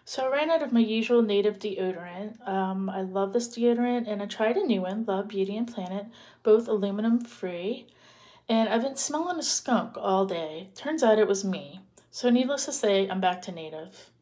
So I ran out of my usual native deodorant. I love this deodorant and I tried a new one, Love Beauty and Planet, both aluminum free. And I've been smelling a skunk all day. Turns out it was me. So needless to say, I'm back to native.